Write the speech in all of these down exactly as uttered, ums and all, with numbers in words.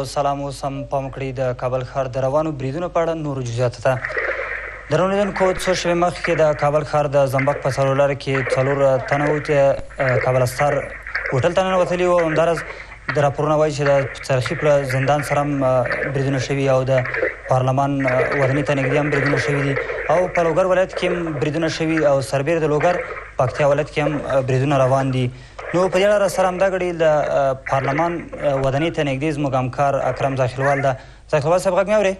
مو سلام اوس هم پام کړئ د کابل ښار د روانو بریدونو په اړه نورو جزیاتو ته. درنو لیدونکو څو شېبې مخکې د کابل ښار د زنبق په څلور لاره کې څلور تنه وو چې کابل استار هوټل ته ننوتلي وو. همداراز د راپورونه وایي چې د څرخي په زندان سره هم بریدونه شوي او د پارلمان ودانۍ ته نږدې هم بریدونه شوي دي او په لوګر ولایت کې هم بریدونه شوي او سربېره د لوګر پکتیا ولایت کې هم بریدونه روان دي. نو په دې اړه سره همدا غړي د پارلمان ودانۍ ته نږدې زموږ همکار اکرم ذاخیلوال ده. ذاخیلوال صاحب غږ مې اورې؟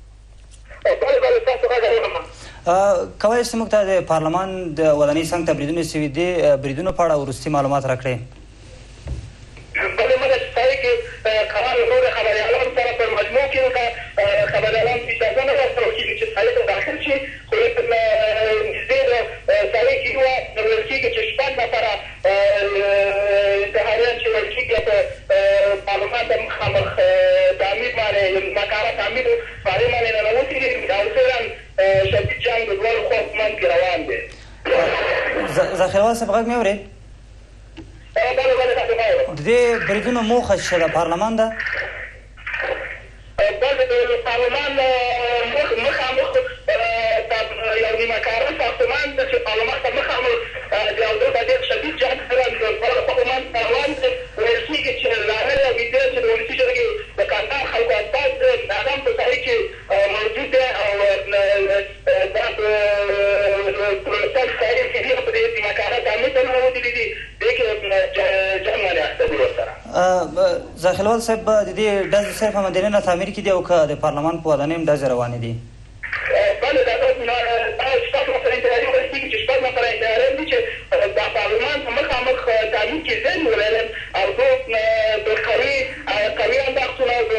کولی شئ موږ ته د پارلمان د ودانۍ څنګ ته بریدونه شوي دي بریدونو په اړه وروستي معلومات راکړئ. بله مده چې سړی کې قرار نور خبریالان سره په مجموع کې خبریالان اجازه نه ورکول کېږي چې سړی ته داخل شي، خو نږدې د سړی کې وه ویل کېږي چې شپږ نفره انتحاریان چې ویل کېږي په پارلمان د مخامخ تعمیر باندې ناکاره تعمیر په هغې باندې ننوتي دي او فعلا شدید جنګ د دواړو خواو په منځ کې روان دی. ذاخیلوال صاحب غږ مې اورې؟ بله بله تاسو ما اورم. د دې بریدونو موخه څه ده؟ پارلمان ده؟ بله د پارلمان مخامخ یو نیمهکاره ساختمان ده چې پارلمان ته مخامخ د یو دو ته ډېر شدید جنګ سره د دواړو خواو منځ ته روان دی. ویل کېږي چې لاغلې او ویدې چې د ولسي جرګې د کندهار خلکو استازی هغه هم په سړي کې موجود دی او دا په پروسل سړي کې دي په دې نیمهکاره تعمیر ته ننوتلي دي. دې کې جنګ باندې اخته دي ورسره. ذاخیلوال صاحب د دې ډزې صرف هم دننه تعمیر کې دي او که د پارلمان په ودانۍ هم ډزې روانې دي؟ بله دا شپږ نفره انتحاري ویل کېږي چې شپږ نفره انتحاریان دي چې د پارلمان په مخامخ تعمیر کې ځای نیولی او دو د قوي قوي انداختونه د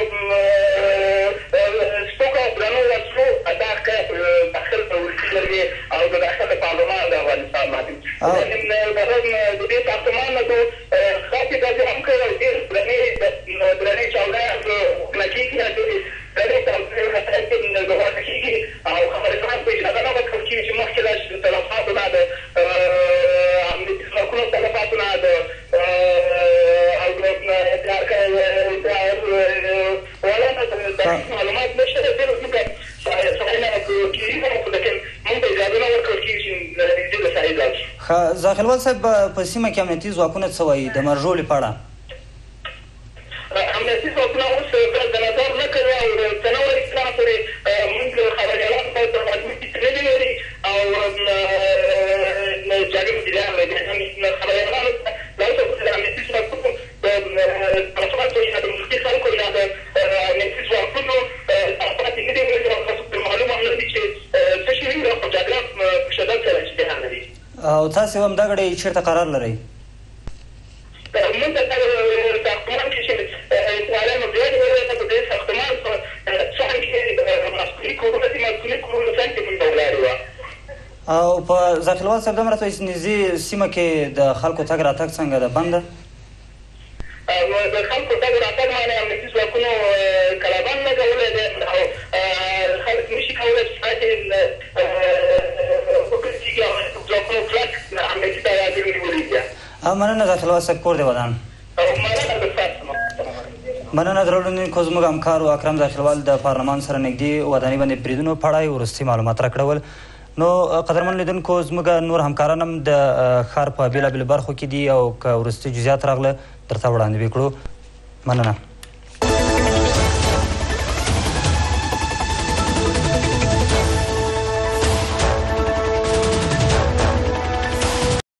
سپکو او درنو وسلو دا ښکاره په داخل د ولسي جرګې او د داخل د پارلمان د افغانستان باندې د دې ساختمان نه دو خاصې ډزې هم کوي او ډېر درنې درنې چاودنې نه کېږي درنې چاودنې ګواښه کېږي او خبرګان په اجازه نه ورکول کېږي چې مخکې دا تلفاتو نه د امنیتي ځواکونو تلفاتو نه د او د معلومات نشته دی. ډېر موږ سړی نه کېږي لیکن موږ ته اجازه نه ورکول کېږي چې نږدې د سړي ځای شي. ښه ذاخیلوال صاحب په سیمه کې امنیتي ځواکونه څه وایي د مرژولې په اړه؟ امنیتي ځواکونه اوس د نظر نه کوي او څه نه وایي څه پورې موږ خبریالان په مجموع کې نه دي لري او جاري مدیریان خبریالانو لا اوسه پورې د امنیتي ځواکونو د طرفاتو یا د ملکي خلکو یا د امنیتي ځواکونو طرفات یې نه دي ویلي او معلومه هم نه دي چې څه شوي او په جګړه په شدت سره اشتها لري. او تاسې هم دا غړی چېرته قرار لرئ؟ موږ د ساختمان کې چې انتحاریان زیات ویلي په دې ساختمان څنګ کې مسکوني کورونه دي مسکوني کورونه څنګ کې موږ ولاړې وه. او په ذاخیلوال صاحب دا راته وایي چې نږدې سیمه کې د خلکو تګ راتګ څنګه ده؟ بنده؟ د خلکو تګ راتګ باندې امنیتي ځواکونو کلابند لګولی دی او خلک نشي کولی چې پاتې وګرځېږي او ځواکونو کلک امنیتي تیاری نیولي دي. مننه ذاخیلوال صاحب، کور دې ودان. مننه د ستاسو مننه درلودونکو زموږ همکار اکرم ذاخیلوال د پارلمان سره نږدې ودانۍ باندې بریدونو په اړه وروستي معلومات راکړول. نو قدرمن لیدونکو زموږ نور همکاران هم د ښار په بېلابېلو برخو کې دي او که وروستي جزیات راغله درته وړاندې به کړو. مننه.